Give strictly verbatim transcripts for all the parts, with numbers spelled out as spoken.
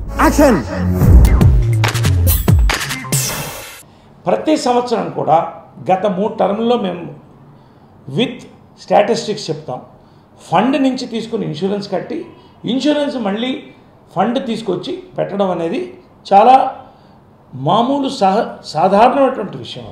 Action. ప్రతి సంవత్సరం కూడా గత మూడు టర్మ్లో మేము విత్ స్టాటిస్టిక్స్ చెప్తాం. ఫండ్ నుంచి తీసుకుని ఇన్సూరెన్స్ కట్టి ఇన్సూరెన్స్ మళ్ళీ ఫండ్ తీసుకొచ్చి పెట్టడం అనేది చాలా మామూలు సహ సాధారణమైనటువంటి విషయం.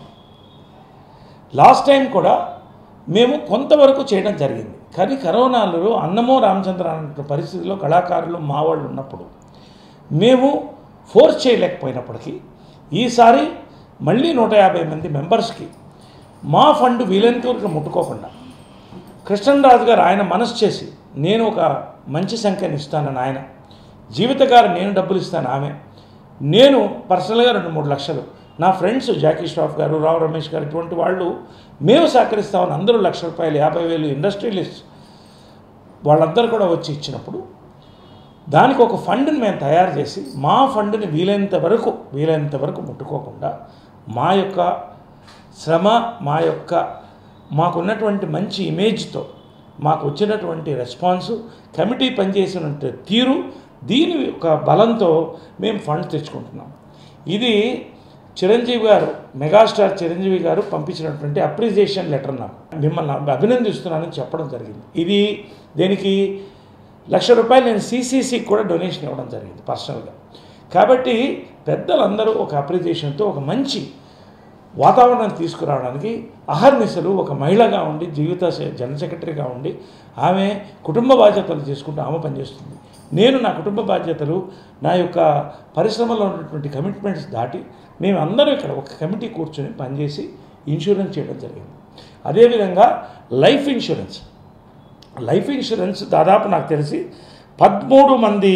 లాస్ట్ టైం కూడా మేము కొంతవరకు చేయడం జరిగింది. కానీ కరోనాలో అన్నమో రామచంద్ర అనే పరిస్థితిలో కళాకారులు మా వాళ్ళు ఉన్నప్పుడు మేము ఫోర్స్ చేయలేకపోయినప్పటికీ ఈసారి మళ్ళీ నూట యాభై మంది మెంబర్స్కి మా ఫండ్ వీలైనంత వరకు ముట్టుకోకుండా కృష్ణరాజు గారు ఆయన మనసు చేసి నేను ఒక మంచి సంఖ్యను ఇస్తానని ఆయన, జీవిత గారు నేను డబ్బులు ఇస్తాను ఆమె, నేను పర్సనల్గా రెండు మూడు లక్షలు, నా ఫ్రెండ్స్ జాకీ ష్రాఫ్ గారు, రావు రమేష్ గారు ఇటువంటి వాళ్ళు మేము సహకరిస్తామని అందరూ లక్ష రూపాయలు యాభై వేలు ఇండస్ట్రియలిస్ట్ వాళ్ళందరూ కూడా వచ్చి ఇచ్చినప్పుడు దానికి ఒక ఫండ్ని మేము తయారు చేసి మా ఫండ్ని వీలైనంత వరకు వీలైనంత వరకు ముట్టుకోకుండా మా యొక్క శ్రమ మా యొక్క మాకున్నటువంటి మంచి ఇమేజ్తో మాకు వచ్చినటువంటి రెస్పాన్సు కమిటీ పనిచేసిన తీరు దీని యొక్క బలంతో మేము ఫండ్ తెచ్చుకుంటున్నాం. ఇది చిరంజీవి గారు మెగాస్టార్ చిరంజీవి గారు పంపించినటువంటి అప్రిసియేషన్ లెటర్ నాకు మిమ్మల్ని అభినందిస్తున్నానని చెప్పడం జరిగింది. ఇది దీనికి లక్ష రూపాయలు నేను సిసిసికి కూడా డొనేషన్ ఇవ్వడం జరిగింది పర్సనల్గా. కాబట్టి పెద్దలందరూ ఒక అప్రిసియేషన్తో ఒక మంచి వాతావరణం తీసుకురావడానికి అహర్నిశలు ఒక మహిళగా ఉండి జీవిత జనరల్ సెక్రటరీగా ఉండి ఆమె కుటుంబ బాధ్యతలు చేసుకుంటూ ఆమె పనిచేస్తుంది. నేను నా కుటుంబ బాధ్యతలు నా యొక్క పరిశ్రమలో ఉన్నటువంటి కమిట్మెంట్స్ దాటి మేమందరం ఇక్కడ ఒక కమిటీ కూర్చొని పనిచేసి ఇన్సూరెన్స్ చేయడం జరిగింది. అదేవిధంగా లైఫ్ ఇన్సూరెన్స్ లైఫ్ ఇన్సూరెన్స్ దాదాపు నాకు తెలిసి పదమూడు మంది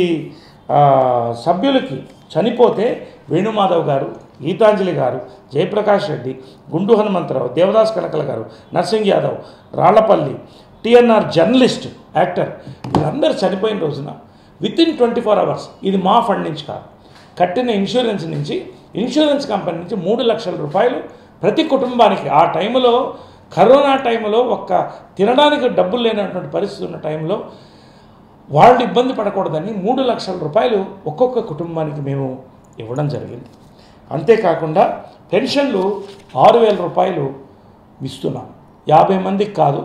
సభ్యులకి చనిపోతే వేణుమాధవ్ గారు, గీతాంజలి గారు, జయప్రకాష్ రెడ్డి, గుండు హనుమంతరావు, దేవదాస్ కనకల గారు, Narsing Yadav, Rallapalli, TNR journalist, actor వీళ్ళందరూ చనిపోయిన రోజున with in twenty four hours ఇది మా ఫండ్ నుంచి కాదు కట్టిన ఇన్సూరెన్స్ నుంచి ఇన్సూరెన్స్ కంపెనీ నుంచి మూడు లక్షల రూపాయలు ప్రతి కుటుంబానికి ఆ టైంలో కరోనా టైంలో ఒక్క తినడానికి డబ్బులు లేనటువంటి పరిస్థితి ఉన్న టైంలో వాళ్ళు ఇబ్బంది పడకూడదని మూడు లక్షల రూపాయలు ఒక్కొక్క కుటుంబానికి మేము ఇవ్వడం జరిగింది. అంతేకాకుండా పెన్షన్లు ఆరు వేల రూపాయలు ఇస్తున్నాం. యాభై మందికి కాదు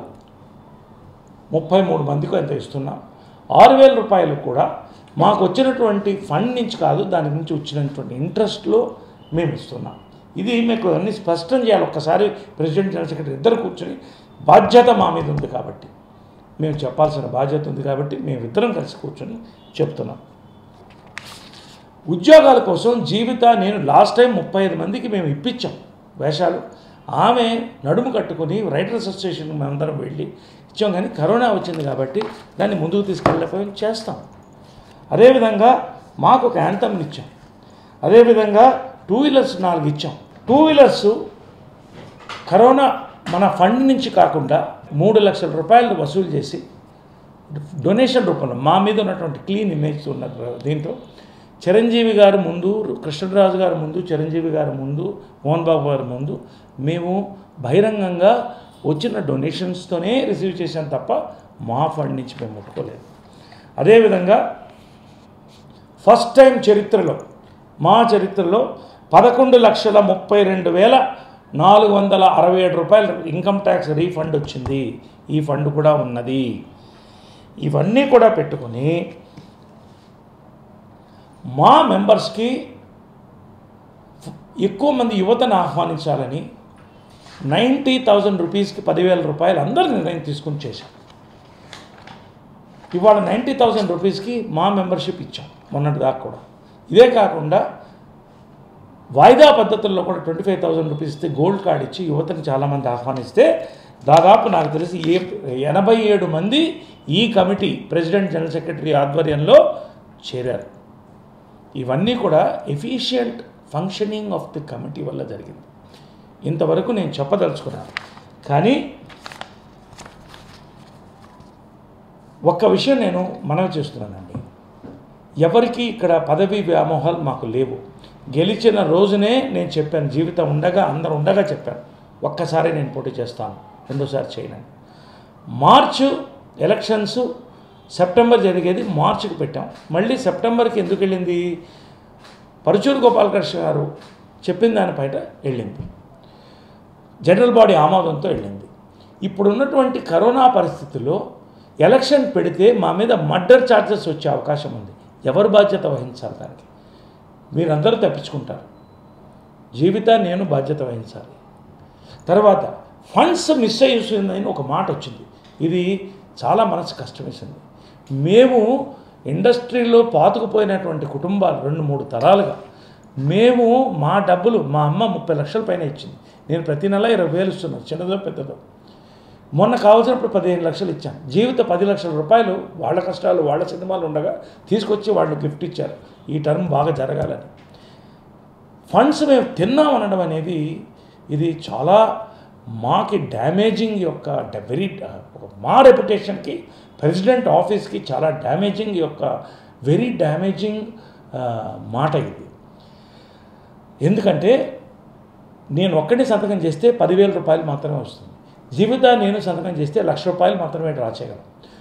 ముప్పై మూడు మందికి ఎంత ఇస్తున్నాం. ఆరు వేల రూపాయలు కూడా మాకు వచ్చినటువంటి ఫండ్ నుంచి కాదు దాని నుంచి వచ్చినటువంటి ఇంట్రెస్ట్లో మేము ఇస్తున్నాం. ఇది మీకు అన్ని స్పష్టం చేయాలి. ఒక్కసారి ప్రెసిడెంట్ జనరల్ సెక్రటరీ ఇద్దరు కూర్చొని బాధ్యత మా మీద ఉంది కాబట్టి మేము చెప్పాల్సిన బాధ్యత ఉంది కాబట్టి మేము ఇద్దరం కలిసి కూర్చొని చెప్తున్నాం. ఉద్యోగాల కోసం జీవిత నేను లాస్ట్ టైం ముప్పై ఐదు మందికి మేము ఇప్పించాం వేషాలు. ఆమె నడుము కట్టుకొని రైటర్స్ అసోసియేషన్కి మేమందరం వెళ్ళి ఇచ్చాం. కానీ కరోనా వచ్చింది కాబట్టి దాన్ని ముందుకు తీసుకెళ్ళకపోయి చేస్తాం. అదేవిధంగా మాకు ఒక యాంథమ్ని ఇచ్చాం. అదేవిధంగా టూ వీలర్స్ నాలుగు ఇచ్చాం. టూ వీలర్స్ కరోనా మన ఫండ్ నుంచి కాకుండా మూడు లక్షల రూపాయలు వసూలు చేసి డొనేషన్ రూపంలో మా మీద ఉన్నటువంటి క్లీన్ ఇమేజ్ ఉన్న దీంట్లో చిరంజీవి గారు ముందు, కృష్ణరాజు గారు ముందు, చిరంజీవి గారు ముందు, మోహన్ బాబు గారి ముందు మేము బహిరంగంగా వచ్చిన డొనేషన్స్తోనే రిసీవ్ చేసాం తప్ప మా ఫండ్ నుంచి మేము ముట్టుకోలేదు. అదేవిధంగా ఫస్ట్ టైం చరిత్రలో మా చరిత్రలో పదకొండు లక్షల ముప్పై రెండు వేల నాలుగు వందల అరవై ఏడు రూపాయలు ఇన్కమ్ ట్యాక్స్ రీఫండ్ వచ్చింది. ఈ ఫండ్ కూడా ఉన్నది. ఇవన్నీ కూడా పెట్టుకొని మా మెంబర్స్కి ఎక్కువ మంది యువతను ఆహ్వానించాలని నైంటీ థౌజండ్ రూపీస్కి పదివేల రూపాయలు అందరూ నిర్ణయం తీసుకుని చేశాం. ఇవాళ నైంటీ థౌజండ్ రూపీస్కి మా మెంబర్షిప్ ఇచ్చాం మొన్నటి దాకా కూడా. ఇదే కాకుండా వాయిదా పద్ధతుల్లో కూడా ట్వంటీ ఫైవ్ థౌజండ్ రూపీస్ ఇస్తే గోల్డ్ కార్డ్ ఇచ్చి యువతని చాలామంది ఆహ్వానిస్తే దాదాపు నాకు తెలిసి ఏ ఎనభై ఏడు మంది ఈ కమిటీ ప్రెసిడెంట్ జనరల్ సెక్రటరీ ఆధ్వర్యంలో చేరారు. ఇవన్నీ కూడా efficient functioning of the committee వల్ల జరిగింది. ఇంతవరకు నేను చెప్పదలుచుకున్నాను. కానీ ఒక్క విషయం నేను మనవి చేస్తున్నానండి. ఎవరికి ఇక్కడ పదవి వ్యామోహాలు మాకు లేవు. గెలిచిన రోజునే నేను చెప్పాను, జీవితం ఉండగా అందరూ ఉండగా చెప్పాను, ఒక్కసారి నేను పోటీ చేస్తాను, రెండోసారి చేయను. మార్చు ఎలక్షన్స్ సెప్టెంబర్ జరిగేది మార్చికి పెట్టాం. మళ్ళీ సెప్టెంబర్కి ఎందుకు వెళ్ళింది? పరుచూరు గోపాలకృష్ణ గారు చెప్పిన దానిపైన వెళ్ళింది, జనరల్ బాడీ ఆమోదంతో వెళ్ళింది. ఇప్పుడున్నటువంటి కరోనా పరిస్థితుల్లో ఎలక్షన్ పెడితే మా మీద మర్డర్ ఛార్జెస్ వచ్చే అవకాశం ఉంది. ఎవరు బాధ్యత వహించాలి? దానికి మీరందరూ తప్పించుకుంటారు. జీవిత నేను బాధ్యత వహించాలి. తర్వాత ఫండ్స్ మిస్ అయ్యిందని ఒక మాట వచ్చింది. ఇది చాలా మనసు కష్టం వేసింది. మేము ఇండస్ట్రీలో పాతుకుపోయినటువంటి కుటుంబాలు రెండు మూడు తరాలుగా మేము మా డబ్బులు, మా అమ్మ ముప్పై లక్షల పైన ఇచ్చింది. నేను ప్రతి నెల ఇరవై వేలు ఇస్తున్నాను, చిన్నదో పెద్దదో. మొన్న కావాల్సినప్పుడు పదిహేను లక్షలు ఇచ్చాను. జీవిత పది లక్షల రూపాయలు వాళ్ళ కష్టాలు వాళ్ళ సినిమాలు ఉండగా తీసుకొచ్చి వాళ్ళు గిఫ్ట్ ఇచ్చారు, ఈ టర్మ్ బాగా జరగాలని. ఫండ్స్ మేము తిన్నామనడం అనేది ఇది చాలా మాకి డ్యామేజింగ్ యొక్క వెరీ మా రెప్యుటేషన్కి, ప్రెసిడెంట్ ఆఫీస్కి చాలా డ్యామేజింగ్ యొక్క వెరీ డ్యామేజింగ్ మాట ఇది. ఎందుకంటే నేను ఒక్కడిని సంతకం చేస్తే పదివేల రూపాయలు మాత్రమే వస్తుంది. జీవిత నేను సంతకం చేస్తే లక్ష రూపాయలు మాత్రమే డ్రా చేయగలం.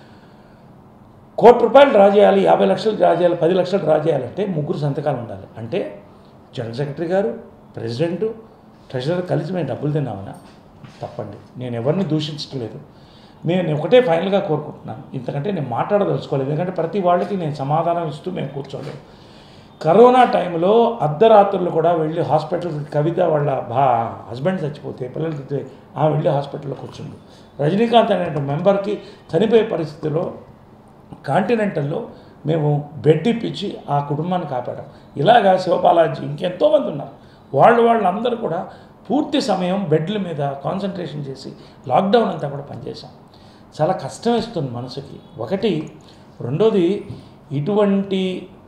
కోటి రూపాయలు డ్రా చేయాలి, యాభై లక్షలు డ్రా చేయాలి, పది లక్షలు డ్రా చేయాలంటే ముగ్గురు సంతకాలు ఉండాలి. అంటే జనరల్ సెక్రటరీ గారు, ప్రెసిడెంటు, ట్రెజరర్ కలిసి మేము డబ్బులు తిన్నామన్నా తప్పండి. నేను ఎవరిని దూషించడం లేదు. నేను ఒకటే ఫైనల్గా కోరుకుంటున్నాను, ఇంతకంటే నేను మాట్లాడదలుచుకోలేదు. ఎందుకంటే ప్రతి వాళ్ళకి నేను సమాధానం ఇస్తూ మేము కూర్చోలేము. కరోనా టైంలో అర్ధరాత్రులు కూడా వెళ్ళి హాస్పిటల్కి, కవిత వాళ్ళ బా హస్బెండ్ చచ్చిపోతే పిల్లలకి ఆ వెళ్ళి హాస్పిటల్లో కూర్చుండు. రజనీకాంత్ అనే మెంబర్కి చనిపోయే పరిస్థితిలో కాంటినెంటల్లో మేము బెడ్ ఇప్పించి ఆ కుటుంబాన్ని కాపాడాం. ఇలాగా శివబాలాజీ ఇంకెంతోమంది ఉన్నారు. వాళ్ళు వాళ్ళందరూ కూడా పూర్తి సమయం బెడ్ల మీద కాన్సన్ట్రేషన్ చేసి లాక్డౌన్ అంతా కూడా పనిచేసాం. చాలా కష్టం వేస్తుంది మనసుకి ఒకటి. రెండోది, ఇటువంటి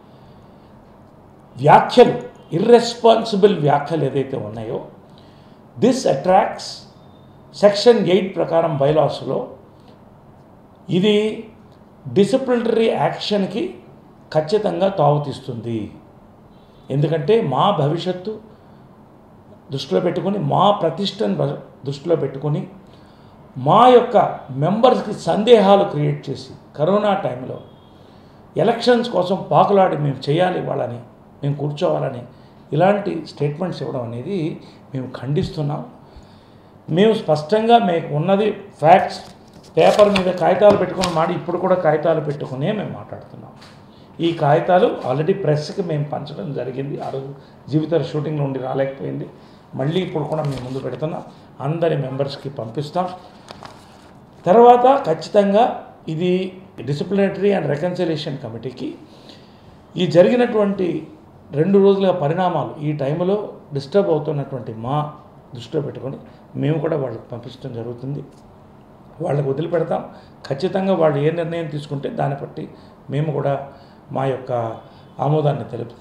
వ్యాఖ్యలు, ఇర్రెస్పాన్సిబుల్ వ్యాఖ్యలు ఏదైతే ఉన్నాయో, దిస్ అట్రాక్ట్స్ సెక్షన్ ఎయిట్ ప్రకారం బైలాస్లో ఇది డిసిప్లినరీ యాక్షన్కి ఖచ్చితంగా తావుతీస్తుంది. ఎందుకంటే మా భవిష్యత్తు దృష్టిలో పెట్టుకొని, మా ప్రతిష్టను దృష్టిలో పెట్టుకొని, మా యొక్క మెంబర్స్కి సందేహాలు క్రియేట్ చేసి కరోనా టైంలో ఎలక్షన్స్ కోసం పాకులాడి మేము చేయాలి, వాళ్ళని మేము కూర్చోవాలని ఇలాంటి స్టేట్మెంట్స్ ఇవ్వడం అనేది మేము ఖండిస్తున్నాం. మేము స్పష్టంగా మీకు ఉన్నది ఫ్యాక్ట్స్, పేపర్ మీద కాగితాలు పెట్టుకుని మాడి ఇప్పుడు కూడా కాగితాలు పెట్టుకునే మేము మాట్లాడుతున్నాం. ఈ కాగితాలు ఆల్రెడీ ప్రెస్కి మేము పంచడం జరిగింది. ఆ రోజు జీవిత షూటింగ్ నుండి రాలేకపోయింది. మళ్ళీ ఇప్పుడు కూడా మేము ముందు పెడుతున్నాం, అందరి మెంబర్స్కి పంపిస్తాం. తర్వాత ఖచ్చితంగా ఇది డిసిప్లినరీ అండ్ రికన్సిలియేషన్ కమిటీకి ఈ జరిగినటువంటి రెండు రోజుల పరిణామాలు ఈ టైంలో డిస్టర్బ్ అవుతున్నటువంటి మా దృష్టిలో పెట్టుకొని మేము కూడా వాళ్ళకి పంపించడం జరుగుతుంది. వాళ్ళకు వదిలిపెడతాం. ఖచ్చితంగా వాళ్ళు ఏ నిర్ణయం తీసుకుంటే దాన్ని బట్టి మేము కూడా మా యొక్క ఆమోదాన్ని తెలుపుతాం.